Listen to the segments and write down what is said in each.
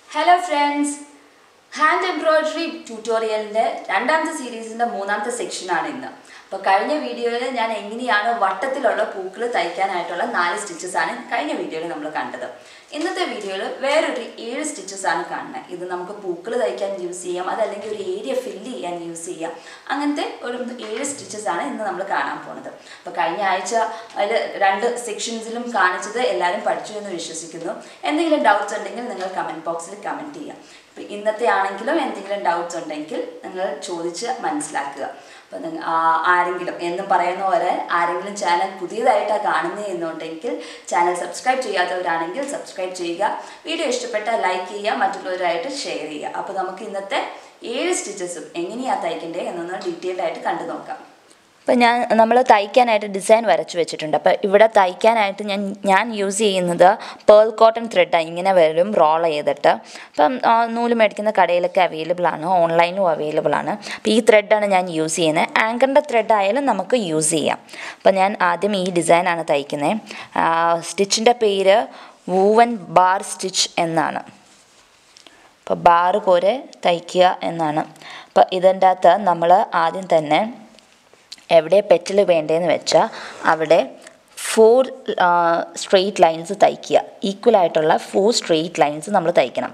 Hello friends, Hand Embroidery tutorial രണ്ടാമത്തെ സീരീസിന്റെ മൂന്നാമത്തെ സെക്ഷൻ ആണ് ഇന്ന്. അപ്പോൾ കഴിഞ്ഞ വീഡിയോയിൽ ഞാൻ എങ്ങനെയാണ് വട്ടത്തിലുള്ള പൂക്കൾ തയ്ക്കാനായിട്ടുള്ള 4 സ്റ്റിച്ചസ് ആണ് കഴിഞ്ഞ വീഡിയോയിൽ നമ്മൾ കണ്ടത്. ഇന്നത്തെ വീഡിയോയിൽ വേറൊരു 7 സ്റ്റിച്ചസ് ആണ് കാണുന്നത്. ഇത് നമുക്ക് പൂക്കൾ തയ്ക്കാൻ യൂസ് ചെയ്യാം, അതല്ലെങ്കിൽ ഒരു ഏരിയ ഫില്ല് ചെയ്യാൻ യൂസ് ചെയ്യാം. അങ്ങനത്തെ ഒരു 7 സ്റ്റിച്ചസ് ആണ് ഇന്ന് നമ്മൾ കാണാൻ പോകുന്നത്. അപ്പോൾ കഴിഞ്ഞ ആഴ്ച അതിൽ 2 സെക്ഷൻസിലും കാണിച്ചത് എല്ലാവരും പഠിച്ചു എന്ന് വിശ്വസിക്കുന്നു. എന്തെങ്കിലും ഡൗട്ട്സ് ഉണ്ടെങ്കിൽ നിങ്ങൾ കമൻറ്റ് ബോക്സിൽ കമൻറ്റ് ചെയ്യാം. ഇന്നത്തെ ആണെങ്കിലും എന്തെങ്കിലും ഡൗട്ട്സ് ഉണ്ടെങ്കിൽ നിങ്ങൾ ചോദിച്ച് മനസ്സിലാക്കുക. അപ്പോൾ ആരെങ്കിലും എന്നും പറയുന്ന പോലെ ആരെങ്കിലും ചാനൽ പുതിയതായിട്ടാണ് കാണുന്നത് എന്നുണ്ടെങ്കിൽ ചാനൽ സബ്സ്ക്രൈബ് ചെയ്യാത്തവരാണെങ്കിൽ സബ്സ്ക്രൈബ് ചെയ്യുക. വീഡിയോ ഇഷ്ടപ്പെട്ടാൽ ലൈക്ക് ചെയ്യുക, മറ്റുള്ളവരായിട്ട് ഷെയർ ചെയ്യുക. അപ്പോൾ നമുക്ക് ഇന്നത്തെ 7 സ്റ്റിച്ചസും എങ്ങനെയാണ് തയ്ക്കേണ്ടത് എന്നൊന്ന് ഡീറ്റെയിൽഡ് ആയിട്ട് കണ്ടു നോക്കാം. അപ്പോൾ നമ്മൾ തയ്ക്കാനായിട്ട് ഡിസൈൻ വരച്ച് വെച്ചിട്ടുണ്ട്. അപ്പോൾ ഇവിടെ തയ്ക്കാനായിട്ട് ഞാൻ യൂസ് ചെയ്യുന്നത് പേൾ കോട്ടൺ ത്രെഡാണ്. ഇങ്ങനെ വരും റോൾ ചെയ്തിട്ട്. അപ്പം നൂല് മേടിക്കുന്ന കടയിലൊക്കെ അവൈലബിൾ ആണ്, ഓൺലൈനും അവൈലബിൾ ആണ്. അപ്പോൾ ഈ ത്രെഡാണ് ഞാൻ യൂസ് ചെയ്യുന്നത്. ആങ്കറിൻ്റെ ത്രെഡ് ആയാലും നമുക്ക് യൂസ് ചെയ്യാം. അപ്പോൾ ഞാൻ ആദ്യം ഈ ഡിസൈനാണ് തയ്ക്കുന്നത്. സ്റ്റിച്ചിൻ്റെ പേര് വൂവൻ ബാർ സ്റ്റിച്ച് എന്നാണ്. അപ്പോൾ ബാറ് പോലെ തയ്ക്കുക എന്നാണ്. അപ്പോൾ ഇതിൻ്റെ അകത്ത് നമ്മൾ ആദ്യം തന്നെ എവിടെ പെറ്റൽ വേണ്ടതെന്ന് വെച്ചാൽ അവിടെ 4 സ്ട്രെയിറ്റ് ലൈൻസ് തയ്ക്കുക. ഈക്വലായിട്ടുള്ള 4 സ്ട്രെയിറ്റ് ലൈൻസ് നമ്മൾ തയ്ക്കണം.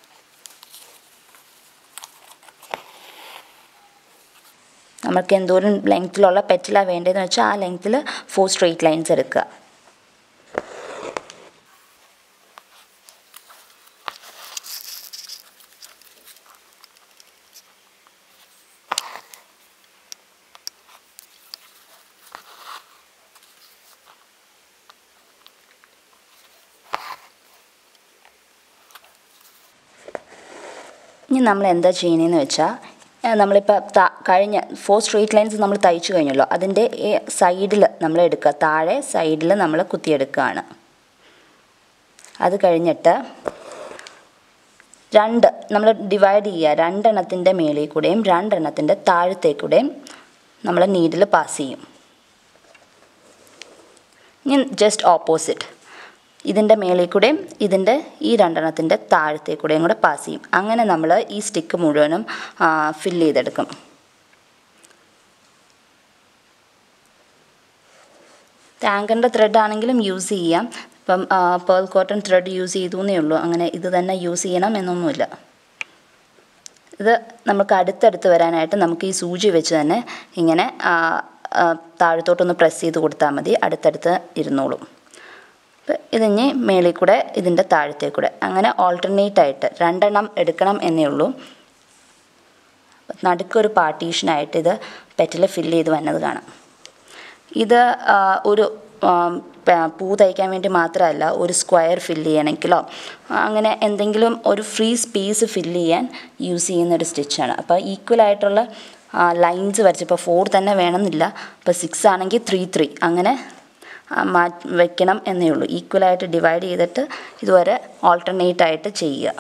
നമുക്ക് എന്തോരം ലെങ്ത്തിലുള്ള പെറ്റലാണ് വേണ്ടതെന്ന് വെച്ചാൽ ആ ലെങ്ത്തിൽ 4 സ്ട്രെയിറ്റ് ലൈൻസ് എടുക്കുക. ഇനി നമ്മൾ എന്താ ചെയ്യുന്നതെന്ന് വെച്ചാൽ നമ്മളിപ്പോൾ കഴിഞ്ഞ 4 സ്ട്രെയിറ്റ് ലൈൻസ് നമ്മൾ തയ്ച്ചു കഴിഞ്ഞല്ലോ, അതിൻ്റെ സൈഡിൽ നമ്മൾ എടുക്കുക, താഴെ സൈഡിൽ നമ്മൾ കുത്തിയെടുക്കുകയാണ്. അത് കഴിഞ്ഞിട്ട് നമ്മൾ ഡിവൈഡ് ചെയ്യുക. 2 എണ്ണത്തിൻ്റെ മേളിൽ കൂടെയും 2 എണ്ണത്തിൻ്റെ താഴത്തേക്കൂടെയും നമ്മൾ നീഡിൽ പാസ് ചെയ്യും. ഇനി ജസ്റ്റ് ഓപ്പോസിറ്റ്, ഇതിൻ്റെ മേളിൽ കൂടെയും ഇതിൻ്റെ ഈ 2 എണ്ണത്തിൻ്റെ താഴത്തേക്കൂടെയും കൂടെ പാസ് ചെയ്യും. അങ്ങനെ നമ്മൾ ഈ സ്റ്റിക്ക് മുഴുവനും ഫില്ല് ചെയ്തെടുക്കും. ആങ്കറിൻ്റെ ത്രെഡ് ആണെങ്കിലും യൂസ് ചെയ്യാം. ഇപ്പം പേൾ കോട്ടൺ ത്രെഡ് യൂസ് ചെയ്തു എന്നേ ഉള്ളൂ. അങ്ങനെ ഇത് തന്നെ യൂസ് ചെയ്യണം എന്നൊന്നുമില്ല. ഇത് നമുക്ക് അടുത്തടുത്ത് വരാനായിട്ട് നമുക്ക് ഈ സൂചി വെച്ച് തന്നെ ഇങ്ങനെ താഴത്തോട്ടൊന്ന് പ്രസ് ചെയ്ത് കൊടുത്താൽ മതി, അടുത്തടുത്ത് ഇരുന്നോളും. ഇതിഞ്ഞ് മേളിൽ കൂടെ ഇതിൻ്റെ താഴത്തേക്കൂടെ അങ്ങനെ ഓൾട്ടർനേറ്റ് ആയിട്ട് 2 എണ്ണം എടുക്കണം എന്നേ ഉള്ളൂ. നടുക്കൊരു പാർട്ടീഷനായിട്ട് ഇത് പെറ്റൽ ഫില്ല് ചെയ്ത് വന്നത് കാണാം. ഇത് ഒരു പൂ തയ്ക്കാൻ വേണ്ടി മാത്രമല്ല, ഒരു സ്ക്വയർ ഫില്ല് ചെയ്യണമെങ്കിലോ അങ്ങനെ എന്തെങ്കിലും ഒരു ഫ്രീ സ്പേസ് ഫില്ല് ചെയ്യാൻ യൂസ് ചെയ്യുന്നൊരു സ്റ്റിച്ചാണ്. അപ്പോൾ ഈക്വലായിട്ടുള്ള ലൈൻസ് വരച്ചിപ്പോൾ 4 തന്നെ വേണമെന്നില്ല. ഇപ്പോൾ 6 ആണെങ്കിൽ 3 3 അങ്ങനെ വയ്ക്കണം എന്നേ ഉള്ളൂ. ഈക്വലായിട്ട് ഡിവൈഡ് ചെയ്തിട്ട് ഇതുവരെ ഓൾട്ടർനേറ്റ് ആയിട്ട് ചെയ്യുക.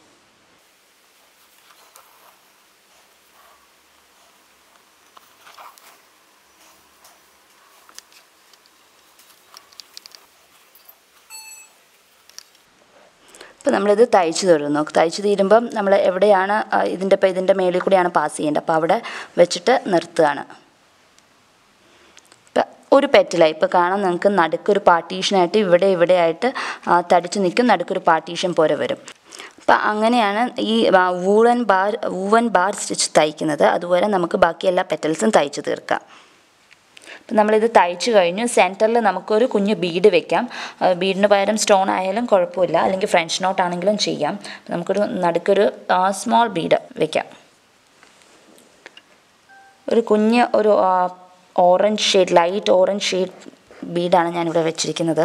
അപ്പോൾ നമ്മളിത് തയ്ച്ചു തരുന്നു. തയ്ച്ചു തീരുമ്പം നമ്മൾ എവിടെയാണ് ഇതിൻ്റെ മേളിൽ കൂടെയാണ് പാസ് ചെയ്യേണ്ടത്. അപ്പോൾ അവിടെ വെച്ചിട്ട് നിർത്തുകയാണ്. ഒരു പെറ്റലായി ഇപ്പോൾ കാണാൻ നിങ്ങൾക്ക് നടുക്കൊരു പാർട്ടീഷനായിട്ട് ഇവിടെ ആയിട്ട് തടിച്ച് നിൽക്കും, നടുക്കൊരു പാർട്ടീഷൻ പോലെ വരും. അപ്പോൾ അങ്ങനെയാണ് ഈ വൂവൻ ബാർ സ്റ്റിച്ച് തയ്ക്കുന്നത്. അതുപോലെ നമുക്ക് ബാക്കി എല്ലാ പെറ്റൽസും തയ്ച്ച് തീർക്കാം. അപ്പം നമ്മളിത് തയ്ച്ചു കഴിഞ്ഞു. സെൻറ്ററിൽ നമുക്കൊരു കുഞ്ഞ് ബീഡ് വെക്കാം. ബീഡിന് പകരം സ്റ്റോൺ ആയാലും കുഴപ്പമില്ല, അല്ലെങ്കിൽ ഫ്രഞ്ച് നോട്ട് ആണെങ്കിലും ചെയ്യാം. നമുക്കൊരു നടുക്കൊരു സ്മോൾ ബീഡ് വെക്കാം. ഒരു കുഞ്ഞ് ഒരു orange shade, light orange shade ബീഡാണ് ഞാനിവിടെ വെച്ചിരിക്കുന്നത്.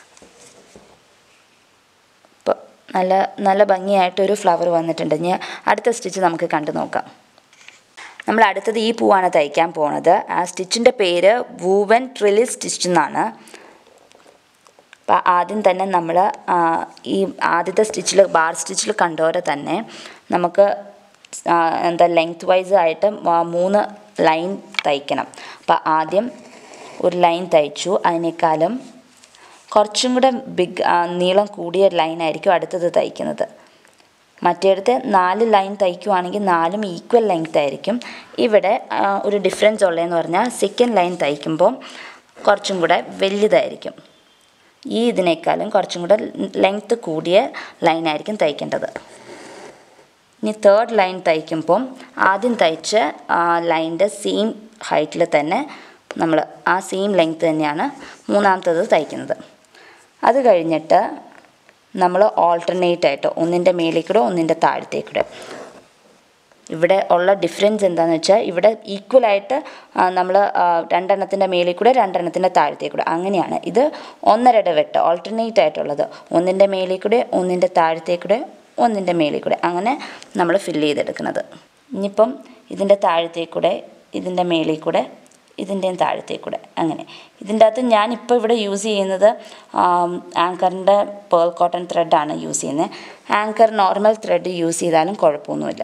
ഇപ്പോൾ നല്ല ഭംഗിയായിട്ടൊരു ഫ്ലവർ വന്നിട്ടുണ്ട്. ഇനി അടുത്ത സ്റ്റിച്ച് നമുക്ക് കണ്ടു നോക്കാം. നമ്മൾ അടുത്തത് ഈ പൂവാണ് തയ്ക്കാൻ പോണത്. ആ സ്റ്റിച്ചിൻ്റെ പേര് വൂവൻ ട്രില്ലിൽ സ്റ്റിച്ച് എന്നാണ്. അപ്പോൾ ആദ്യം തന്നെ നമ്മൾ ഈ ആദ്യത്തെ സ്റ്റിച്ചിൽ ബാർ സ്റ്റിച്ചിൽ കണ്ടോരെ തന്നെ നമുക്ക് ലെങ്ത് വൈസ് ആയിട്ട് 3 ലൈൻ തയ്ക്കണം. അപ്പോൾ ആദ്യം ഒരു ലൈൻ തയ്ച്ചു, അതിനേക്കാളും കുറച്ചും കൂടെ നീളം കൂടിയ ലൈനായിരിക്കും അടുത്തത് തയ്ക്കുന്നത്. മറ്റേടത്ത് 4 ലൈൻ തയ്ക്കുവാണെങ്കിൽ 4ഉം ഈക്വൽ ലെങ്ത് ആയിരിക്കും. ഇവിടെ ഒരു ഡിഫറൻസ് ഉള്ളതെന്ന് പറഞ്ഞാൽ സെക്കൻഡ് ലൈൻ തയ്ക്കുമ്പോൾ കുറച്ചും കൂടെ വലുതായിരിക്കും. ഈ ഇതിനേക്കാളും കുറച്ചും കൂടെ ലെങ്ത്ത് കൂടിയ ലൈനായിരിക്കും തയ്ക്കേണ്ടത്. ഇനി തേർഡ് ലൈൻ തയ്ക്കുമ്പം ആദ്യം തയ്ച്ച ലൈനിൻ്റെ സെയിം ഹൈറ്റിൽ തന്നെ നമ്മൾ ആ സെയിം ലെങ്ത്ത് തന്നെയാണ് മൂന്നാമത്തത് തയ്ക്കുന്നത്. അത് കഴിഞ്ഞിട്ട് നമ്മൾ ഓൾട്ടർനേറ്റ് ആയിട്ട് ഒന്നിൻ്റെ മേലേക്കൂടെ ഒന്നിൻ്റെ താഴത്തേക്കൂടെ. ഇവിടെ ഉള്ള ഡിഫറൻസ് എന്താണെന്ന് വെച്ചാൽ ഇവിടെ ഈക്വലായിട്ട് നമ്മൾ രണ്ടെണ്ണത്തിൻ്റെ മേലേക്കൂടെ രണ്ടെണ്ണത്തിൻ്റെ താഴത്തേക്കൂടെ അങ്ങനെയാണ്. ഇത് 1.5 ഇടവിട്ട് ഓൾട്ടർനേറ്റ് ആയിട്ടുള്ളത് ഒന്നിൻ്റെ മേലേക്കൂടെ ഒന്നിൻ്റെ താഴത്തേക്കൂടെ ഒന്നിൻ്റെ മേലേക്കൂടെ അങ്ങനെ നമ്മൾ ഫില്ല് ചെയ്തെടുക്കുന്നത്. ഇനിയിപ്പം ഇതിൻ്റെ താഴത്തേക്കൂടെ ഇതിൻ്റെ മേലേക്കൂടെ ഇതിൻ്റെയും താഴത്തേക്കൂടെ അങ്ങനെ. ഇതിൻ്റെ അകത്ത് ഞാനിപ്പോൾ ഇവിടെ യൂസ് ചെയ്യുന്നത് ആങ്കറിൻ്റെ പേൾ കോട്ടൺ ത്രെഡാണ് യൂസ് ചെയ്യുന്നത്. ആങ്കർ നോർമൽ ത്രെഡ് യൂസ് ചെയ്താലും കുഴപ്പമൊന്നുമില്ല.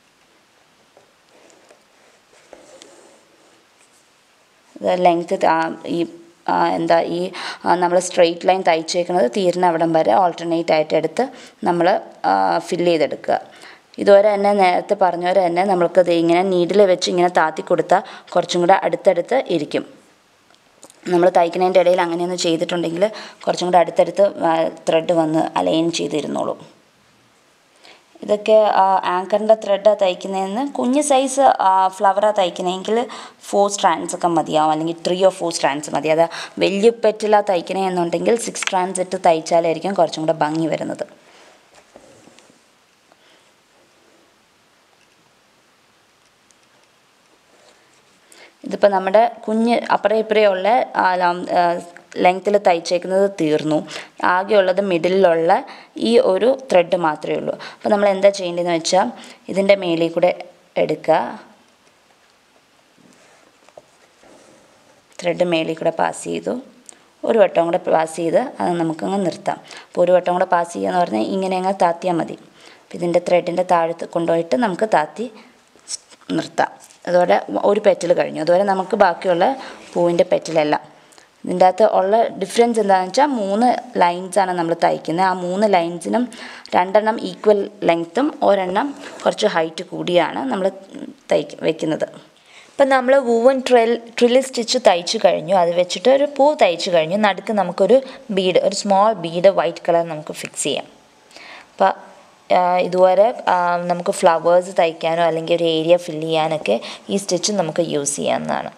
ലെങ്ത്ത് ഈ ഈ നമ്മൾ സ്ട്രെയിറ്റ് ലൈൻ തയ്ച്ചേക്കുന്നത് തീരുന്ന അവിടം വരെ ഓൾട്ടർനേറ്റ് ആയിട്ട് എടുത്ത് നമ്മൾ ഫില്ല് ചെയ്തെടുക്കുക. ഇതുവരെ തന്നെ നേരത്തെ പറഞ്ഞവരെ തന്നെ നമ്മൾക്കത് ഇങ്ങനെ നീഡിൽ വെച്ച് ഇങ്ങനെ താത്തി കൊടുത്താൽ കുറച്ചും കൂടെ അടുത്തടുത്ത് ഇരിക്കും. നമ്മൾ തയ്ക്കുന്നതിൻ്റെ ഇടയിൽ അങ്ങനെയൊന്ന് ചെയ്തിട്ടുണ്ടെങ്കിൽ കുറച്ചും കൂടെ അടുത്തടുത്ത് ത്രെഡ് വന്ന് അലൈൻ ചെയ്തിരുന്നോളൂ. ഇതൊക്കെ ആങ്കറിൻ്റെ ത്രെഡാണ് തയ്ക്കുന്നതെന്ന് കുഞ്ഞ് സൈസ് ഫ്ലവറാണ് തയ്ക്കുന്നതെങ്കിൽ 4 strands ഒക്കെ മതിയാവും, അല്ലെങ്കിൽ 3 or 4 strands മതി. അത് വലിയ പെറ്റിലാണ് തയ്ക്കണമെന്നുണ്ടെങ്കിൽ 6 strands ഇട്ട് തയ്ച്ചാലായിരിക്കും കുറച്ചും കൂടെ ഭംഗി വരുന്നത്. ഇതിപ്പോൾ നമ്മുടെ കുഞ്ഞ് അപ്പുറം ഇപ്പുറയുള്ള ലെങ്ത്തിൽ തയ്ച്ചേക്കുന്നത് തീർന്നു. ആകെയുള്ളത് മിഡിലുള്ള ഈ ഒരു ത്രെഡ് മാത്രമേ ഉള്ളൂ. അപ്പോൾ നമ്മൾ എന്താ ചെയ്യേണ്ടതെന്ന് വെച്ചാൽ ഇതിൻ്റെ മേലിൽ കൂടെ എടുക്കുക, ത്രെഡ് മേലിൽ കൂടെ പാസ് ചെയ്തു, ഒരു വട്ടം കൂടെ പാസ് ചെയ്ത് അത് നമുക്കങ്ങ് നിർത്താം. അപ്പോൾ ഒരു വട്ടം കൂടെ പാസ് ചെയ്യുക എന്ന് പറഞ്ഞാൽ ഇങ്ങനെ അങ്ങ് താത്തിയാൽ മതി. അപ്പോൾ ഇതിൻ്റെ ത്രെഡിൻ്റെ താഴത്ത് കൊണ്ടുപോയിട്ട് നമുക്ക് താത്തി നിർത്താം. അതുപോലെ ഒരു പെറ്റൽ കഴിഞ്ഞു. അതുപോലെ നമുക്ക് ബാക്കിയുള്ള പൂവിൻ്റെ പെറ്റലെല്ലാം. ഇതിൻ്റെ അകത്ത് ഉള്ള ഡിഫറൻസ് എന്താണെന്ന് വെച്ചാൽ 3 ലൈൻസാണ് നമ്മൾ തയ്ക്കുന്നത്. ആ 3 ലൈൻസിനും 2 ഈക്വൽ ലെങ്ത്തും ഒരെണ്ണം കുറച്ച് ഹൈറ്റ് കൂടിയാണ് നമ്മൾ വയ്ക്കുന്നത്. ഇപ്പം നമ്മൾ വൂവൻ ട്രിൽ സ്റ്റിച്ച് തയ്ച്ച് കഴിഞ്ഞു. അത് വെച്ചിട്ട് ഒരു പൂ തയ്ച്ച് കഴിഞ്ഞു. നടുക്ക് നമുക്കൊരു ബീഡ്, ഒരു സ്മോൾ ബീഡ് വൈറ്റ് കളർ നമുക്ക് ഫിക്സ് ചെയ്യാം. അപ്പോൾ ഇതുവരെ നമുക്ക് ഫ്ലവേഴ്സ് തയ്ക്കാനോ അല്ലെങ്കിൽ ഒരു ഏരിയ ഫില്ല് ചെയ്യാനൊക്കെ ഈ സ്റ്റിച്ച് നമുക്ക് യൂസ് ചെയ്യാവുന്നതാണ്.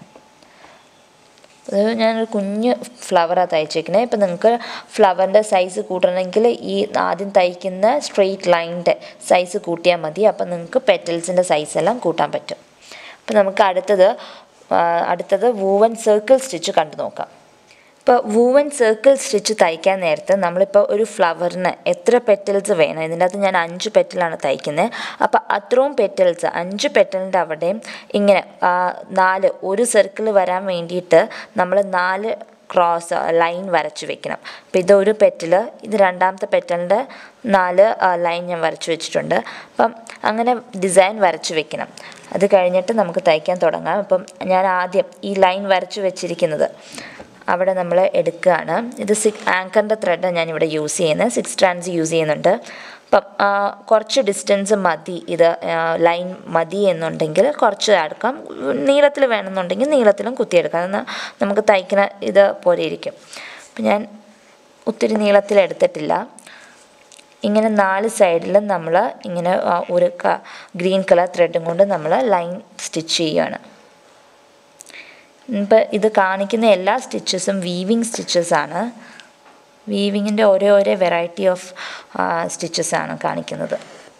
അത് ഞാനൊരു കുഞ്ഞ് ഫ്ലവറാണ് തയ്ച്ചേക്കുന്നത്. ഇപ്പം നിങ്ങൾക്ക് ഫ്ലവറിൻ്റെ സൈസ് കൂട്ടണമെങ്കിൽ ഈ ആദ്യം തയ്ക്കുന്ന സ്ട്രെയിറ്റ് ലൈനിൻ്റെ സൈസ് കൂട്ടിയാൽ മതി. അപ്പം നിങ്ങൾക്ക് പെറ്റൽസിൻ്റെ സൈസെല്ലാം കൂട്ടാൻ പറ്റും. അപ്പം നമുക്ക് അടുത്തത് വൂവൻ സർക്കിൾ സ്റ്റിച്ച് കണ്ടു നോക്കാം. ഇപ്പോൾ വൂവൻ സർക്കിൾ സ്റ്റിച്ച് തയ്ക്കാൻ നേരത്ത് നമ്മളിപ്പോൾ ഒരു ഫ്ലവറിന് എത്ര പെറ്റൽസ് വേണം, ഇതിൻ്റെ അകത്ത് ഞാൻ 5 പെറ്റലാണ് തയ്ക്കുന്നത്. അപ്പോൾ അത്രയും പെറ്റൽസ് 5 പെറ്റലിൻ്റെ അവിടെയും ഇങ്ങനെ 4 ഒരു സർക്കിൾ വരാൻ വേണ്ടിയിട്ട് നമ്മൾ 4 ക്രോസ് ലൈൻ വരച്ച് വെക്കണം. അപ്പോൾ ഇതൊരു പെറ്റൽ, ഇത് രണ്ടാമത്തെ പെറ്റലിൻ്റെ 4 ലൈൻ ഞാൻ വരച്ച് വെച്ചിട്ടുണ്ട്. അപ്പം അങ്ങനെ ഡിസൈൻ വരച്ച് വെക്കണം. അത് കഴിഞ്ഞിട്ട് നമുക്ക് തയ്ക്കാൻ തുടങ്ങാം. അപ്പം ഞാൻ ആദ്യം ഈ ലൈൻ വരച്ച് വെച്ചിരിക്കുന്നത് അവിടെ നമ്മൾ എടുക്കുകയാണ്. ഇത് ആങ്കറിൻ്റെ ത്രെഡാണ് ഞാനിവിടെ യൂസ് ചെയ്യുന്നത്. 6 strands യൂസ് ചെയ്യുന്നുണ്ട്. അപ്പം കുറച്ച് ഡിസ്റ്റൻസ് മതി, ഇത് ലൈൻ മതി എന്നുണ്ടെങ്കിൽ കുറച്ച് എടുക്കാം. നീളത്തിൽ വേണമെന്നുണ്ടെങ്കിൽ നീളത്തിലും കുത്തിയെടുക്കാം. എന്നാൽ നമുക്ക് തയ്ക്കുന്ന ഇത് പോലെ ഇരിക്കും. അപ്പം ഞാൻ ഒത്തിരി നീളത്തിലെടുത്തിട്ടില്ല. ഇങ്ങനെ 4 സൈഡിലും നമ്മൾ ഇങ്ങനെ ഒരു ഗ്രീൻ കളർ ത്രെഡും കൊണ്ട് നമ്മൾ ലൈൻ സ്റ്റിച്ച് ചെയ്യുകയാണ്. ഇപ്പം ഇത് കാണിക്കുന്ന എല്ലാ സ്റ്റിച്ചസും വീവിങ് സ്റ്റിച്ചസാണ്. വീവിങ്ങിൻ്റെ ഓരോ വെറൈറ്റി ഓഫ് സ്റ്റിച്ചസാണ് കാണിക്കുന്നത്.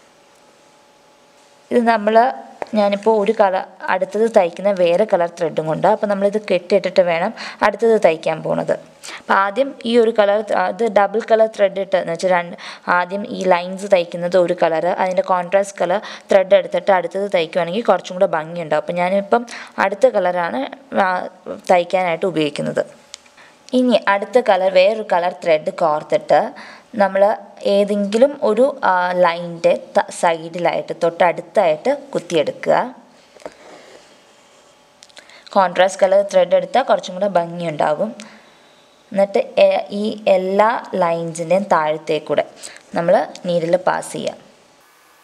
ഇത് ഞാനിപ്പോൾ ഒരു കളർ അടുത്തത് തയ്ക്കുന്ന വേറെ കളർ ത്രെഡും കൊണ്ട്. അപ്പോൾ നമ്മളിത് കെട്ടിയിട്ടിട്ട് വേണം അടുത്തത് തയ്ക്കാൻ പോണത്. അപ്പോൾ ആദ്യം ഈ ഒരു കളർ, അത് ഡബിൾ കളർ ത്രെഡ് ഇട്ട് എന്ന് വെച്ചാൽ ആദ്യം ഈ ലൈൻസ് തയ്ക്കുന്നത് ഒരു കളർ, അതിൻ്റെ കോൺട്രാസ്റ്റ് കളർ ത്രെഡ് എടുത്തിട്ട് അടുത്തത് തയ്ക്കുകയാണെങ്കിൽ കുറച്ചും കൂടെ ഭംഗിയുണ്ടാവും. അപ്പോൾ ഞാനിപ്പം അടുത്ത കളറാണ് തയ്ക്കാനായിട്ട് ഉപയോഗിക്കുന്നത്. ഇനി അടുത്ത കളർ വേറൊരു കളർ ത്രെഡ് കോർത്തിട്ട് നമ്മൾ ഏതെങ്കിലും ഒരു ലൈനിൻ്റെ സൈഡിലായിട്ട് തൊട്ടടുത്തായിട്ട് കുത്തിയെടുക്കുക. കോൺട്രാസ്റ്റ് കളർ ത്രെഡ് എടുത്താൽ കുറച്ചും കൂടെ ഭംഗിയുണ്ടാകും. എന്നിട്ട് ഈ എല്ലാ ലൈൻസിൻ്റെയും താഴത്തേക്കൂടെ നമ്മൾ നീഡിൽ പാസ് ചെയ്യാം.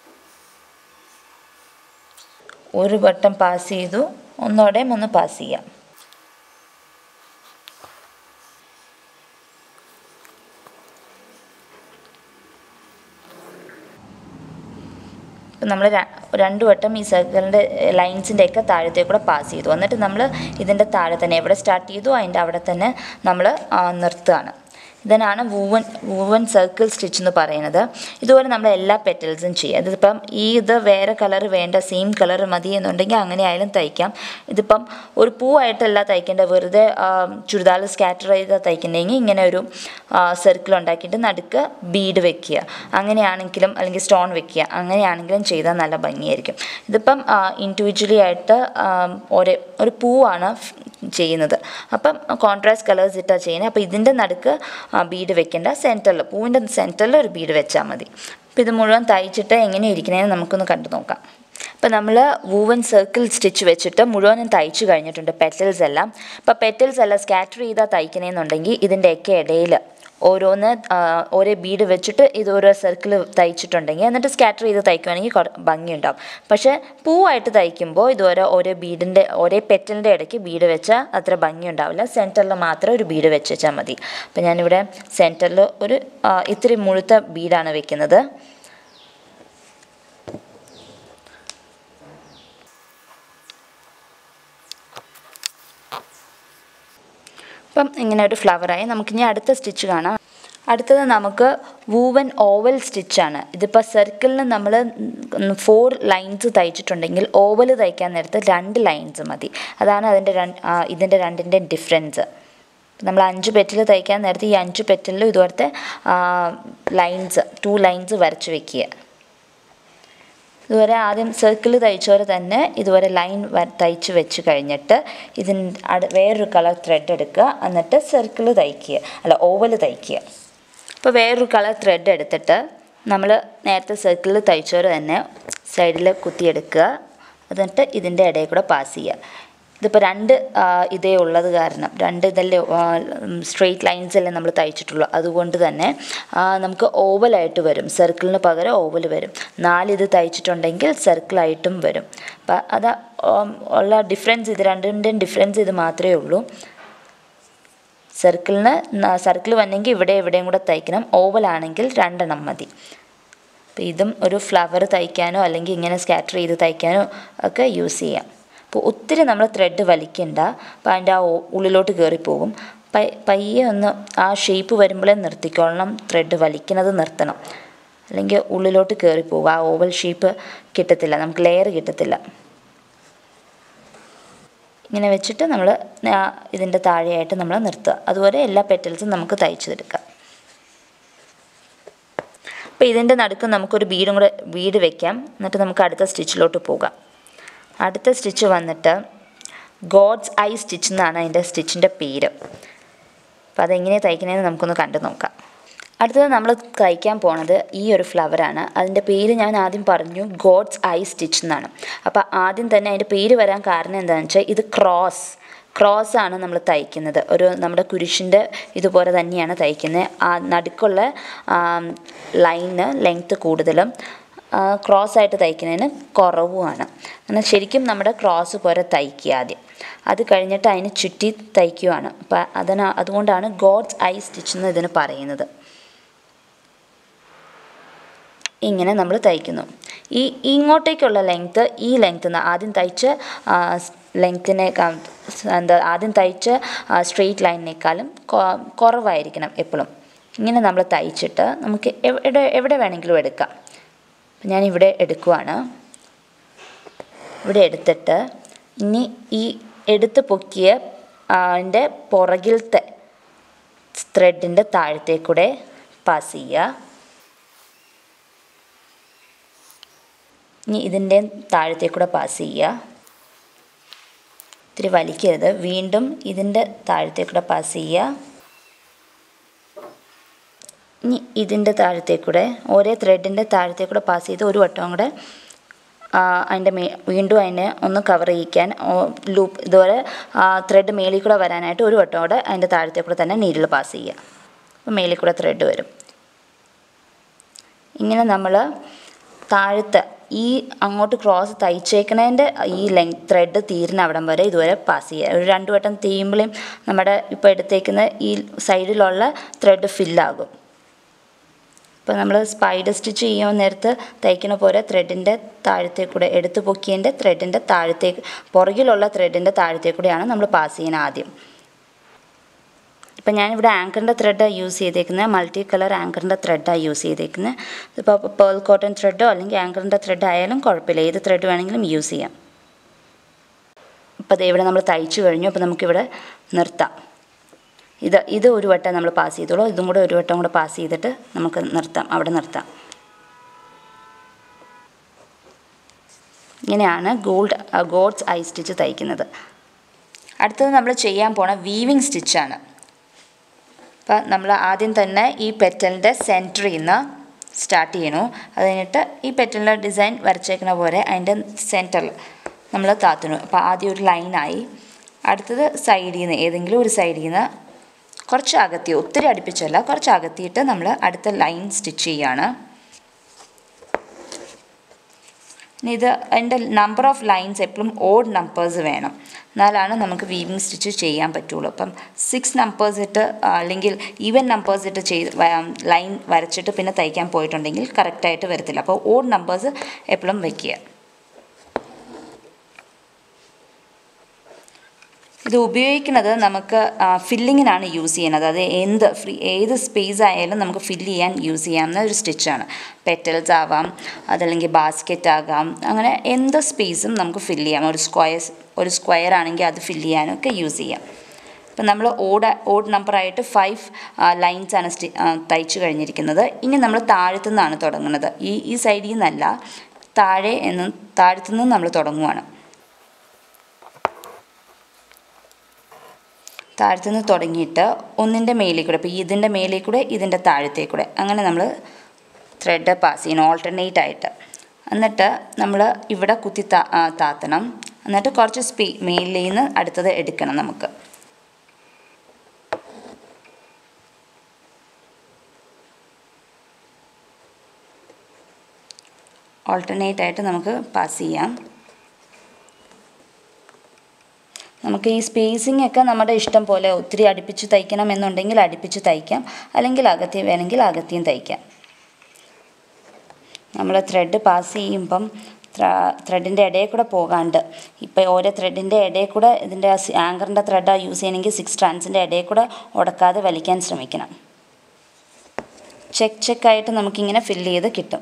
ഒരു വട്ടം പാസ് ചെയ്തു, ഒന്നോടെ ഒന്ന് പാസ് ചെയ്യാം. നമ്മൾ 2 വട്ടം ഈ സർക്കിളിൻ്റെ ലൈൻസിൻ്റെയൊക്കെ താഴത്തേക്കൂടെ പാസ് ചെയ്തു. എന്നിട്ട് നമ്മൾ ഇതിൻ്റെ താഴെ തന്നെ എവിടെ സ്റ്റാർട്ട് ചെയ്തു അതിൻ്റെ അവിടെ തന്നെ നമ്മൾ നിർത്തുകയാണ്. ഇതിനാണ് വൂവൻ സർക്കിൾ സ്റ്റിച്ച് എന്ന് പറയുന്നത്. ഇതുപോലെ നമ്മൾ എല്ലാ പെറ്റൽസും ചെയ്യുക. ഇതിപ്പം ഇത് വേറെ കളർ വേണ്ട, സെയിം കളർ മതി എന്നുണ്ടെങ്കിൽ അങ്ങനെ ആയാലും തയ്ക്കാം. ഇതിപ്പം ഒരു പൂവായിട്ടല്ല തയ്ക്കേണ്ട, വെറുതെ ചുരിദാർ സ്കാറ്റർ ചെയ്ത് തയ്ക്കുന്നെങ്കിൽ ഇങ്ങനെ ഒരു സർക്കിൾ ഉണ്ടാക്കിയിട്ട് നടുക്ക് ബീഡ് വെക്കുക, അങ്ങനെയാണെങ്കിലും അല്ലെങ്കിൽ സ്റ്റോൺ വെക്കുക, അങ്ങനെയാണെങ്കിലും ചെയ്താൽ നല്ല ഭംഗിയായിരിക്കും. ഇതിപ്പം ഇൻഡിവിജ്വലി ആയിട്ട് ഒരു പൂവാണ് ചെയ്യുന്നത്. അപ്പം കോൺട്രാസ്റ്റ് കളേഴ്സ് ഇട്ടാണ് ചെയ്യുന്നത്. അപ്പോൾ ഇതിൻ്റെ നടുക്ക് ബീഡ് വെക്കേണ്ട, സെൻറ്ററിൽ പൂവിൻ്റെ സെൻറ്ററിൽ ഒരു ബീഡ് വെച്ചാൽ മതി. അപ്പോൾ ഇത് മുഴുവൻ തയ്ച്ചിട്ട് എങ്ങനെ ഇരിക്കണേന്ന് നമുക്കൊന്ന് കണ്ടു നോക്കാം. അപ്പോൾ നമ്മൾ വൂവൻ സർക്കിൾ സ്റ്റിച്ച് വെച്ചിട്ട് മുഴുവനും തയ്ച്ചു കഴിഞ്ഞിട്ടുണ്ട് പെറ്റൽസ് എല്ലാം. അപ്പോൾ പെറ്റൽസ് എല്ലാം സ്കാറ്റർ ചെയ്താൽ തയ്ക്കണമെന്നുണ്ടെങ്കിൽ ഇതിൻ്റെയൊക്കെ ഇടയിൽ ഓരോ ബീഡ് വെച്ചിട്ട് ഇത് ഓരോ സർക്കിൾ തയ്ച്ചിട്ടുണ്ടെങ്കിൽ എന്നിട്ട് സ്കാറ്റർ ചെയ്ത് തയ്ക്കുവാണെങ്കിൽ ഭംഗിയുണ്ടാവും. പക്ഷേ പൂവായിട്ട് തയ്ക്കുമ്പോൾ ഇതുവരെ ഓരോ പെറ്റലിൻ്റെ ഇടയ്ക്ക് ബീഡ് വെച്ചാൽ അത്ര ഭംഗിയുണ്ടാവില്ല. സെൻറ്ററിൽ മാത്രം ഒരു ബീഡ് വെച്ചാൽ മതി. അപ്പോൾ ഞാനിവിടെ സെൻറ്ററിൽ ഒരു ഇത്തിരി മുഴുത്ത ബീഡാണ് വെക്കുന്നത്. അപ്പം ഇങ്ങനെ ഒരു ഫ്ലവറായി. നമുക്കിനി അടുത്ത സ്റ്റിച്ച് കാണാം. അടുത്തത് നമുക്ക് വൂവൻ ഓവൽ സ്റ്റിച്ചാണ്. ഇതിപ്പോൾ സർക്കിളിന് നമ്മൾ 4 ലൈൻസ് തയ്ച്ചിട്ടുണ്ടെങ്കിൽ ഓവൽ തയ്ക്കാൻ നേരത്ത് 2 ലൈൻസ് മതി. അതാണ് ഇതിൻ്റെ രണ്ടിൻ്റെ ഡിഫറൻസ്. നമ്മൾ 5 പെറ്റൽ തയ്ക്കാൻ നേരത്ത് ഈ 5 പെറ്റലിലും ഇതുപോലത്തെ 2 ലൈൻസ് വരച്ച് വെക്കുക. ഇതുവരെ ആദ്യം സർക്കിൾ തയ്ച്ചവരെ തന്നെ ഇതുവരെ ലൈൻ തയ്ച്ച് വെച്ച് കഴിഞ്ഞിട്ട് വേറൊരു കളർ ത്രെഡ് എടുക്കുക, എന്നിട്ട് സർക്കിൾ ഓവൽ തയ്ക്കുക. അപ്പോൾ വേറൊരു കളർ ത്രെഡ് എടുത്തിട്ട് നമ്മൾ നേരത്തെ സർക്കിളിൽ തയ്ച്ചവരെ തന്നെ സൈഡിൽ കുത്തിയെടുക്കുക, എന്നിട്ട് ഇതിൻ്റെ ഇടയിൽ കൂടെ പാസ് ചെയ്യുക. ഇതിപ്പോൾ 2 ഇതേ ഉള്ളത് കാരണം 2 ഇതല്ലേ സ്ട്രെയിറ്റ് ലൈൻസല്ലേ നമ്മൾ തയ്ച്ചിട്ടുള്ളൂ. അതുകൊണ്ട് തന്നെ നമുക്ക് ഓവലായിട്ട് വരും, സർക്കിളിന് പകരം ഓവൽ വരും. 4 ഇത് തയ്ച്ചിട്ടുണ്ടെങ്കിൽ സർക്കിളായിട്ടും വരും. അപ്പം അത് ഉള്ള ഡിഫറൻസ്, ഇത് രണ്ടിൻ്റെയും ഡിഫറൻസ് ഇത് മാത്രമേ ഉള്ളൂ. സർക്കിൾ വന്നെങ്കിൽ ഇവിടെയും കൂടെ തയ്ക്കണം, ഓവലാണെങ്കിൽ 2 എണ്ണം മതി. അപ്പോൾ ഇതും ഒരു ഫ്ലവർ തയ്ക്കാനോ അല്ലെങ്കിൽ ഇങ്ങനെ സ്കാറ്റർ ചെയ്ത് തയ്ക്കാനോ ഒക്കെ യൂസ് ചെയ്യാം. അപ്പോൾ ഒത്തിരി നമ്മൾ ത്രെഡ് വലിക്കണ്ട, അപ്പോൾ അതിൻ്റെ ഉള്ളിലോട്ട് കയറിപ്പോകും. പയ്യെ ഒന്ന് ആ ഷേപ്പ് വരുമ്പോഴേ നിർത്തിക്കൊള്ളണം, ത്രെഡ് വലിക്കുന്നത് നിർത്തണം, അല്ലെങ്കിൽ ഉള്ളിലോട്ട് കയറിപ്പോകും. ആ ഓവൽ ഷേപ്പ് കിട്ടത്തില്ല, നമുക്ക് ലെയർ കിട്ടത്തില്ല. ഇങ്ങനെ വെച്ചിട്ട് നമ്മൾ ഇതിൻ്റെ താഴെയായിട്ട് നമ്മൾ നിർത്തുക. അതുപോലെ എല്ലാ പെറ്റൽസും നമുക്ക് തയ്ച്ചെടുക്കാം. അപ്പോൾ ഇതിൻ്റെ നടുക്ക് നമുക്കൊരു ബീഡ് വെക്കാം, എന്നിട്ട് നമുക്ക് അടുത്ത സ്റ്റിച്ചിലോട്ട് പോകാം. അടുത്ത സ്റ്റിച്ച് വന്നിട്ട് ഗോഡ്സ് ഐ സ്റ്റിച്ച് എന്നാണ് അതിൻ്റെ സ്റ്റിച്ചിൻ്റെ പേര്. അപ്പോൾ അതെങ്ങനെയാണ് തയ്ക്കണതെന്ന് നമുക്കൊന്ന് കണ്ടു നോക്കാം. അടുത്തത് നമ്മൾ തയ്ക്കാൻ പോണത് ഈ ഒരു ഫ്ലവറാണ്. അതിൻ്റെ പേര് ഞാൻ ആദ്യം പറഞ്ഞു, ഗോഡ്സ് ഐ സ്റ്റിച്ച് എന്നാണ്. അപ്പോൾ ആദ്യം തന്നെ അതിൻ്റെ പേര് വരാൻ കാരണം എന്താണെന്ന് വെച്ചാൽ ഇത് ക്രോസാണ് നമ്മൾ തയ്ക്കുന്നത്. നമ്മുടെ കുരിശിൻ്റെ ഇതുപോലെ തന്നെയാണ് തയ്ക്കുന്നത്. ആ നടുക്കുള്ള ലൈന് ലെങ്ത്ത് കൂടുതലും, ക്രോസായിട്ട് തയ്ക്കുന്നതിന് കുറവുമാണ്. എന്നാൽ ശരിക്കും നമ്മുടെ ക്രോസ് പോലെ തയ്ക്കുക ആദ്യം, അത് കഴിഞ്ഞിട്ട് അതിന് ചുറ്റി തയ്ക്കുകയാണ്. അപ്പം അതുകൊണ്ടാണ് ഗോഡ്സ് ഐ സ്റ്റിച്ച് എന്ന് ഇതിന് പറയുന്നത്. ഇങ്ങനെ നമ്മൾ തയ്ക്കുന്നു. ഇങ്ങോട്ടേക്കുള്ള ഈ ലെങ്ത്ത് ആദ്യം തയ്ച്ച ആദ്യം തയ്ച്ച സ്ട്രെയിറ്റ് ലൈനിനേക്കാളും കുറവായിരിക്കണം എപ്പോഴും. ഇങ്ങനെ നമ്മൾ തയ്ച്ചിട്ട് നമുക്ക് എവിടെ വേണമെങ്കിലും എടുക്കാം. ഞാനിവിടെ എടുക്കുവാണ്. ഇവിടെ എടുത്തിട്ട് ഇനി ഈ എടുത്ത് പൊക്കിയ അതിൻ്റെ പുറകിലത്തെ ത്രെഡിൻ്റെ താഴത്തേക്കൂടെ പാസ് ചെയ്യുക. ഇനി ഇതിൻ്റെ താഴത്തേക്കൂടെ പാസ് ചെയ്യുക. ഇത്തിരി വലിക്കരുത്. വീണ്ടും ഇതിൻ്റെ താഴത്തേക്കൂടെ പാസ് ചെയ്യുക. ഇനി ഇതിൻ്റെ താഴത്തേക്കൂടെ ഓരോ ത്രെഡിൻ്റെ താഴത്തേക്കൂടെ പാസ് ചെയ്ത് ഒരു വട്ടം കൂടെ വീണ്ടും അതിനെ ഒന്ന് കവർ ചെയ്യിക്കാൻ ലൂപ്പ് ഇതുപോലെ ത്രെഡ് മേളിൽ കൂടെ വരാനായിട്ട് ഒരു വട്ടം കൂടെ അതിൻ്റെ താഴത്തേക്കൂടെ തന്നെ നീഡിൽ പാസ് ചെയ്യുക. അപ്പോൾ മേളിൽ കൂടെ ത്രെഡ് വരും. ഇങ്ങനെ നമ്മൾ താഴത്തെ ഈ അങ്ങോട്ട് ക്രോസ് തയ്ച്ചേക്കണേൻ്റെ ഈ ത്രെഡ് തീരുന്ന അവിടം വരെ ഇതുവരെ പാസ് ചെയ്യുക. ഒരു 2 വട്ടം തീയുമ്പോഴും നമ്മുടെ ഇപ്പോൾ എടുത്തേക്കുന്ന ഈ സൈഡിലുള്ള ത്രെഡ് ഫില്ലാകും. ഇപ്പോൾ നമ്മൾ സ്പൈഡർ സ്റ്റിച്ച് ചെയ്യാൻ നേരത്ത് തയ്ക്കുന്ന പോലെ ത്രെഡിൻ്റെ താഴത്തേക്കൂടെ എടുത്ത് പൊക്കിയതിൻ്റെ ത്രെഡിൻ്റെ താഴത്തേക്ക് പുറകിലുള്ള ത്രെഡിൻ്റെ താഴത്തേക്കൂടെയാണ് നമ്മൾ പാസ് ചെയ്യുന്നത് ആദ്യം. ഇപ്പം ഞാനിവിടെ ആങ്കറിൻ്റെ ത്രെഡാണ് യൂസ് ചെയ്തേക്കുന്നത്, മൾട്ടി കളർ ആങ്കറിൻ്റെ ത്രെഡാണ് യൂസ് ചെയ്തേക്കുന്നത്. ഇപ്പോൾ പേൾ കോട്ടൺ ത്രെഡോ അല്ലെങ്കിൽ ആങ്കറിൻ്റെ ത്രെഡ് ആയാലും കുഴപ്പമില്ല, ഏത് ത്രെഡ് വേണമെങ്കിലും യൂസ് ചെയ്യാം. അപ്പോൾ ഇവിടെ നമ്മൾ തയ്ച്ചു കഴിഞ്ഞു. അപ്പോൾ നമുക്കിവിടെ നിർത്താം. ഇത് ഒരു വട്ടം നമ്മൾ പാസ് ചെയ്തോളൂ, ഇതും കൂടെ ഒരു വട്ടം കൂടെ പാസ് ചെയ്തിട്ട് നമുക്ക് നിർത്താം, അവിടെ നിർത്താം. ഇങ്ങനെയാണ് ഗോഡ്സ് ഐ സ്റ്റിച്ച് തയ്ക്കുന്നത്. അടുത്തത് നമ്മൾ ചെയ്യാൻ പോണ വീവിങ് സ്റ്റിച്ചാണ്. അപ്പോൾ നമ്മൾ ആദ്യം തന്നെ ഈ പെറ്റലിൻ്റെ സെൻറ്ററിൽ നിന്ന് സ്റ്റാർട്ട് ചെയ്യണു. അത് കഴിഞ്ഞിട്ട് ഈ പെറ്റലിൻ്റെ ഡിസൈൻ വരച്ചേക്കുന്ന പോലെ അതിൻ്റെ സെൻറ്ററിൽ നമ്മൾ താത്തണു. അപ്പോൾ ആദ്യം ഒരു ലൈനായി. അടുത്തത് സൈഡിൽ നിന്ന് ഏതെങ്കിലും ഒരു സൈഡിൽ നിന്ന് കുറച്ച് അകത്തി, ഒത്തിരി അടുപ്പിച്ചല്ല, കുറച്ച് അകത്തിയിട്ട് നമ്മൾ അടുത്ത ലൈൻ സ്റ്റിച്ച് ചെയ്യുകയാണ്. ഇത് അതിൻ്റെ നമ്പർ ഓഫ് ലൈൻസ് എപ്പോഴും ഓഡ് നമ്പേഴ്സ് വേണം, എന്നാലാണ് നമുക്ക് വീവിങ് സ്റ്റിച്ച് ചെയ്യാൻ പറ്റുള്ളൂ. അപ്പം 6 നമ്പേഴ്സ് ഇട്ട് അല്ലെങ്കിൽ ഈവൻ നമ്പേഴ്സ് ഇട്ട് ലൈൻ വരച്ചിട്ട് പിന്നെ തയ്ക്കാൻ പോയിട്ടുണ്ടെങ്കിൽ കറക്റ്റായിട്ട് വരത്തില്ല. അപ്പോൾ ഓഡ് നമ്പേഴ്സ് എപ്പോഴും വയ്ക്കുക. ഇത് ഉപയോഗിക്കുന്നത് നമുക്ക് ഫില്ലിങ്ങിനാണ് യൂസ് ചെയ്യുന്നത്. അത് ഏത് സ്പേസ് ആയാലും നമുക്ക് ഫില്ല് ചെയ്യാൻ യൂസ് ചെയ്യാവുന്ന ഒരു സ്റ്റിച്ചാണ്. പെറ്റൽസ് ആവാം, അതല്ലെങ്കിൽ ബാസ്ക്കറ്റ് ആകാം, അങ്ങനെ എന്ത് സ്പേസും നമുക്ക് ഫില്ല് ചെയ്യാം. ഒരു സ്ക്വയർ ആണെങ്കിൽ അത് ഫില്ല് ചെയ്യാനൊക്കെ യൂസ് ചെയ്യാം. ഇപ്പം നമ്മൾ ഓഡ് നമ്പറായിട്ട് 5 ലൈൻസാണ് തയ്ച്ചു കഴിഞ്ഞിരിക്കുന്നത്. ഇനി നമ്മൾ താഴത്തു നിന്നാണ് തുടങ്ങുന്നത്. ഈ സൈഡിൽ നിന്നല്ല, താഴത്തു നിന്ന് നമ്മൾ തുടങ്ങുവാണ്. താഴത്തുനിന്ന് തുടങ്ങിയിട്ട് ഒന്നിൻ്റെ മേലിൽ കൂടെ, ഇപ്പോൾ ഇതിൻ്റെ മേലിൽ കൂടെ ഇതിൻ്റെ താഴത്തേക്കൂടെ, അങ്ങനെ നമ്മൾ ത്രെഡ് പാസ് ചെയ്യണം ഓൾട്ടർനേറ്റ് ആയിട്ട്. എന്നിട്ട് നമ്മൾ ഇവിടെ കുത്തി താത്തണം. എന്നിട്ട് കുറച്ച് മേലിൽ നിന്ന് അടുത്തത് എടുക്കണം. നമുക്ക് ഓൾട്ടർനേറ്റ് ആയിട്ട് നമുക്ക് പാസ് ചെയ്യാം. നമുക്ക് ഈ സ്പേസിംഗ് ഒക്കെ നമ്മുടെ ഇഷ്ടം പോലെ, ഒത്തിരി അടുപ്പിച്ച് തയ്ക്കണം എന്നുണ്ടെങ്കിൽ അടുപ്പിച്ച് തയ്ക്കാം, അല്ലെങ്കിൽ അകത്തി വേണമെങ്കിൽ അകത്തിയും തയ്ക്കാം. നമ്മൾ ത്രെഡ് പാസ് ചെയ്യുമ്പം ത്രെഡിൻ്റെ ഇടയിൽ കൂടെ പോകാണ്ട്, ഇപ്പോൾ ഓരോ ത്രെഡിൻ്റെ ഇടയിൽ കൂടെ ഇതിൻ്റെ ആങ്കറിൻ്റെ ത്രെഡാണ് യൂസ് ചെയ്യണമെങ്കിൽ 6 സ്ട്രാൻഡ്സിൻ്റെ ഇടയിൽ കൂടെ ഉടക്കാതെ വലിക്കാൻ ശ്രമിക്കണം. ചെക്കായിട്ട് നമുക്കിങ്ങനെ ഫില്ല് ചെയ്ത് കിട്ടും.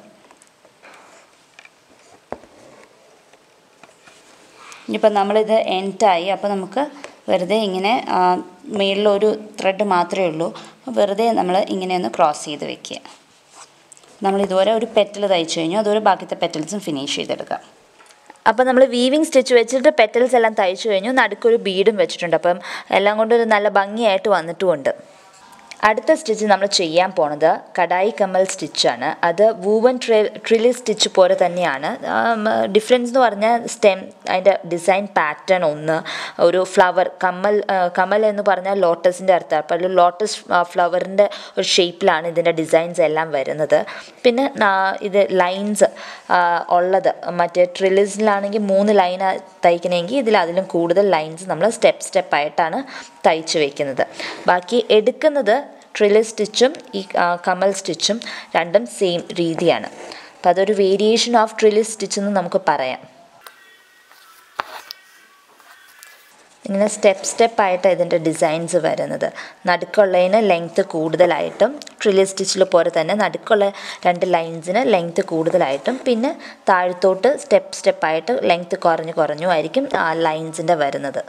ഇനിയിപ്പോൾ നമ്മളിത് എൻഡായി. അപ്പോൾ നമുക്ക് വെറുതെ ഇങ്ങനെ മേളിലൊരു ത്രെഡ് മാത്രമേ ഉള്ളൂ. വെറുതെ നമ്മൾ ഇങ്ങനെ ഒന്ന് ക്രോസ് ചെയ്ത് വെക്കുക. നമ്മൾ ഇതുവരെ ഒരു പെറ്റൽ തയ്ച്ചു കഴിഞ്ഞു, അതുവരെ ബാക്കിത്തെ പെറ്റൽസും ഫിനിഷ് ചെയ്തെടുക്കാം. അപ്പോൾ നമ്മൾ വീവിങ് സ്റ്റിച്ച് വെച്ചിട്ട് പെറ്റൽസ് എല്ലാം തയ്ച്ചു കഴിഞ്ഞു. നടുക്കൊരു ബീഡും വെച്ചിട്ടുണ്ട്. അപ്പം എല്ലാം കൊണ്ട് ഒരു നല്ല ഭംഗിയായിട്ട് വന്നിട്ടുമുണ്ട്. അടുത്ത സ്റ്റിച്ച് നമ്മൾ ചെയ്യാൻ പോണത് കടായി കമ്മൽ സ്റ്റിച്ചാണ്. അത് വൂവൻ ട്രില്ലി സ്റ്റിച്ച് പോലെ തന്നെയാണ്. ഡിഫറൻസ് എന്ന് പറഞ്ഞാൽ അതിൻ്റെ ഡിസൈൻ പാറ്റേൺ ഒരു ഫ്ലവർ കമ്മൽ എന്ന് പറഞ്ഞാൽ ലോട്ടസിൻ്റെ അർത്ഥം. അപ്പോൾ ലോട്ടസ് ഫ്ലവറിൻ്റെ ഒരു ഷേപ്പിലാണ് ഇതിൻ്റെ ഡിസൈൻസ് എല്ലാം വരുന്നത്. പിന്നെ ഇത് ലൈൻസ് ഉള്ളത്, മറ്റേ ട്രില്ലിസിലാണെങ്കിൽ 3 ലൈൻ തയ്ക്കണമെങ്കിൽ അതിലും കൂടുതൽ ലൈൻസ് നമ്മൾ സ്റ്റെപ്പായിട്ടാണ് തയ്ച്ച് വയ്ക്കുന്നത്. ബാക്കി എടുക്കുന്നത് ട്രില്ലി സ്റ്റിച്ചും ഈ കമൽ സ്റ്റിച്ചും രണ്ടും സെയിം രീതിയാണ്. അപ്പം അതൊരു വേരിയേഷൻ ഓഫ് ട്രില്ലി സ്റ്റിച്ച് എന്ന് നമുക്ക് പറയാം. ഇങ്ങനെ സ്റ്റെപ്പായിട്ട് ഇതിൻ്റെ ഡിസൈൻസ് വരുന്നത്. നടുക്കുള്ളതിന് ലെങ്ത്ത് കൂടുതലായിട്ടും, ട്രില്ലി സ്റ്റിച്ചിൽ പോലെ തന്നെ നടുക്കുള്ള 2 ലൈൻസിന് ലെങ്ത്ത് കൂടുതലായിട്ടും, പിന്നെ താഴത്തോട്ട് സ്റ്റെപ്പായിട്ട് ലെങ്ത്ത് കുറഞ്ഞു ആയിരിക്കും ആ ലൈൻസിൻ്റെ വരുന്നത്.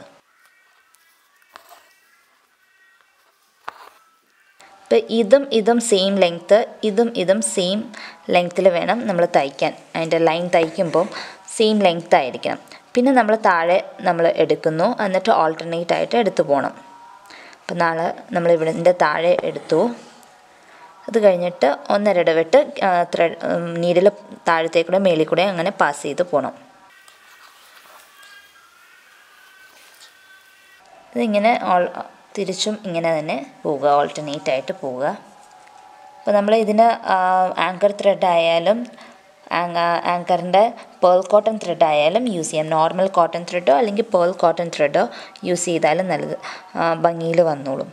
ഇപ്പം ഇതും സെയിം ലെങ്ത്ത്, ഇതും സെയിം ലെങ്ത്തിൽ വേണം നമ്മൾ തയ്ക്കാൻ. അതിൻ്റെ ലൈൻ തയ്ക്കുമ്പം സെയിം ലെങ്ത്ത് ആയിരിക്കണം. പിന്നെ നമ്മൾ താഴെ എടുക്കുന്നു, എന്നിട്ട് ഓൾട്ടർനേറ്റ് ആയിട്ട് എടുത്തു പോകണം. അപ്പം നമ്മൾ ഇവിടെ താഴെ എടുത്തു. അത് കഴിഞ്ഞിട്ട് 1.5 ഇടവിട്ട് നീഡിൽ താഴത്തേക്കൂടെ മേളിൽ കൂടെ അങ്ങനെ പാസ് ചെയ്ത് പോകണം. ഇതിങ്ങനെ തിരിച്ചും ഇങ്ങനെ തന്നെ പോവുക, ഓൾട്ടർനേറ്റ് ആയിട്ട് പോവുക. അപ്പോൾ നമ്മൾ ഇതിന് ആങ്കർ ത്രെഡ് ആയാലും ആങ്കറിൻ്റെ പേൾ കോട്ടൺ ത്രെഡ് ആയാലും യൂസ് ചെയ്യാം. നോർമൽ കോട്ടൺ ത്രെഡോ അല്ലെങ്കിൽ പേൾ കോട്ടൺ ത്രെഡോ യൂസ് ചെയ്താലും നല്ലത്, ഭംഗിയിൽ വന്നോളും.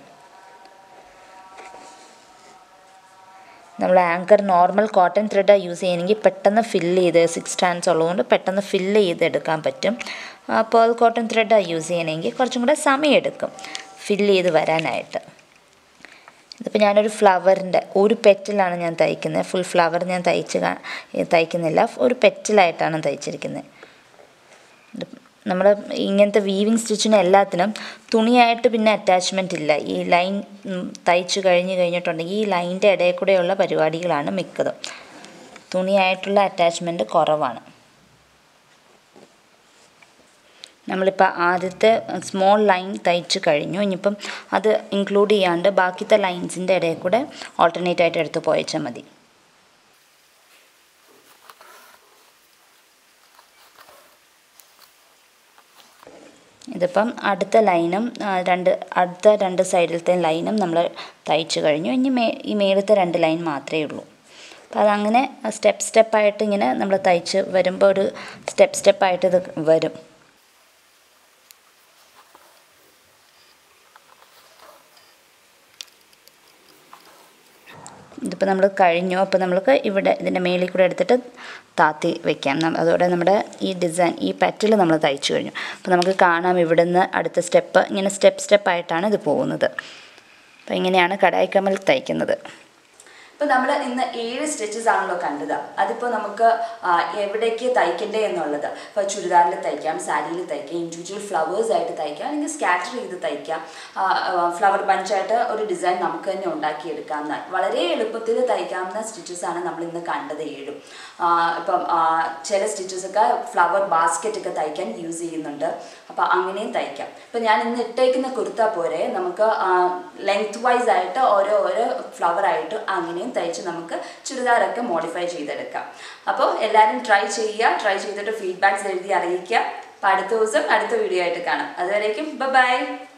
നമ്മൾ ആങ്കർ നോർമൽ കോട്ടൺ ത്രെഡാണ് യൂസ് ചെയ്യണമെങ്കിൽ പെട്ടെന്ന് ഫില്ല് ചെയ്ത് 6 strands ഉള്ളതുകൊണ്ട് പെട്ടെന്ന് ഫില്ല് ചെയ്തെടുക്കാൻ പറ്റും. പേൾ കോട്ടൺ ത്രെഡാണ് യൂസ് ചെയ്യണമെങ്കിൽ കുറച്ചും കൂടെ സമയമെടുക്കും ഫില്ല് ചെയ്ത് വരാനായിട്ട്. ഇതിപ്പോൾ ഞാനൊരു ഫ്ലവറിൻ്റെ ഒരു പെറ്റലാണ് ഞാൻ തയ്ക്കുന്നത്. ഫുൾ ഫ്ലവർ ഞാൻ തയ്ക്കുന്നില്ല, ഒരു പെറ്റലായിട്ടാണ് തയ്ച്ചിരിക്കുന്നത്. നമ്മൾ ഇങ്ങനത്തെ വീവിങ് സ്റ്റിച്ചിന് എല്ലാത്തിനും തുണിയായിട്ട് പിന്നെ അറ്റാച്ച്മെൻ്റ് ഇല്ല. ഈ ലൈൻ തയ്ച്ച് കഴിഞ്ഞിട്ടുണ്ടെങ്കിൽ ഈ ലൈനിൻ്റെ ഇടയിൽ കൂടെയുള്ള പരിപാടികളാണ് മിക്കതും. തുണിയായിട്ടുള്ള അറ്റാച്ച്മെൻറ്റ് കുറവാണ്. നമ്മളിപ്പോൾ ആദ്യത്തെ സ്മോൾ ലൈൻ തയ്ച്ച് കഴിഞ്ഞു. ഇനിയിപ്പം അത് ഇൻക്ലൂഡ് ചെയ്യാണ്ട് ബാക്കിത്തെ ലൈൻസിൻ്റെ ഇടയിൽ കൂടെ ഓൾട്ടർനേറ്റ് ആയിട്ട് എടുത്ത് പോയച്ചാൽ മതി. ഇതിപ്പം അടുത്ത ലൈനും അടുത്ത രണ്ട് സൈഡിലത്തെ ലൈനും നമ്മൾ തയ്ച്ച് കഴിഞ്ഞു. ഇനി ഈ മേളത്തെ 2 ലൈൻ മാത്രമേ ഉള്ളൂ. അപ്പോൾ അതങ്ങനെ സ്റ്റെപ്പായിട്ട് ഇങ്ങനെ നമ്മൾ തയ്ച്ച് വരുമ്പോൾ ഒരു സ്റ്റെപ്പായിട്ട് ഇത് വരും. ഇതിപ്പോൾ നമ്മൾ കഴിഞ്ഞു. അപ്പോൾ നമുക്ക് ഇവിടെ ഇതിൻ്റെ മേളിൽ കൂടെ എടുത്തിട്ട് താത്തി വെക്കാം. അതോടെ നമ്മുടെ ഈ ഡിസൈൻ, ഈ പെറ്റൽ നമ്മൾ തയ്ച്ചു കഴിഞ്ഞു. അപ്പോൾ നമുക്ക് കാണാം ഇവിടുന്ന് അടുത്ത സ്റ്റെപ്പ് ഇങ്ങനെ സ്റ്റെപ്പായിട്ടാണ് ഇത് പോകുന്നത്. അപ്പോൾ ഇങ്ങനെയാണ് കടായി കമ്മൽ തയ്ക്കുന്നത്. ഇപ്പോൾ നമ്മൾ ഇന്ന് 7 സ്റ്റിച്ചസ് ആണല്ലോ കണ്ടത്. അതിപ്പോൾ നമുക്ക് എവിടേക്ക് തയ്ക്കണ്ടേ എന്നുള്ളത്, ഇപ്പോൾ ചുരിദാറിൽ തയ്ക്കാം, സാരിയിൽ തയ്ക്കാം, ഇൻഡിവിജ്വൽ ഫ്ലവേഴ്സ് ആയിട്ട് തയ്ക്കാം, അല്ലെങ്കിൽ സ്കാറ്റർ ചെയ്ത് തയ്ക്കാം, ഫ്ലവർ ബഞ്ചായിട്ട് ഒരു ഡിസൈൻ നമുക്ക് തന്നെ ഉണ്ടാക്കിയെടുക്കാവുന്ന വളരെ എളുപ്പത്തിൽ തയ്ക്കാവുന്ന സ്റ്റിച്ചസാണ് നമ്മൾ ഇന്ന് കണ്ടത് 7. ഇപ്പം ചില സ്റ്റിച്ചസൊക്കെ ഫ്ലവർ ബാസ്ക്കറ്റൊക്കെ തയ്ക്കാൻ യൂസ് ചെയ്യുന്നുണ്ട്. അപ്പോൾ അങ്ങനെയും തയ്ക്കാം. ഇപ്പോൾ ഞാൻ ഇന്ന് ഇട്ടേക്കുന്ന കുർത്ത പോരെ നമുക്ക് ലെങ്ത് വൈസ് ആയിട്ട് ഓരോ ഫ്ലവറായിട്ട് അങ്ങനെയും തയ്ച്ച് നമുക്ക് ചുരിദാറൊക്കെ മോഡിഫൈ ചെയ്തെടുക്കാം. അപ്പോൾ എല്ലാവരും ട്രൈ ചെയ്തിട്ട് ഫീഡ്ബാക്ക്സ് എഴുതി അറിയിക്കുക. അപ്പോൾ അടുത്ത ദിവസം അടുത്ത വീഡിയോ ആയിട്ട് കാണാം. അതുവരേക്കും ബൈ.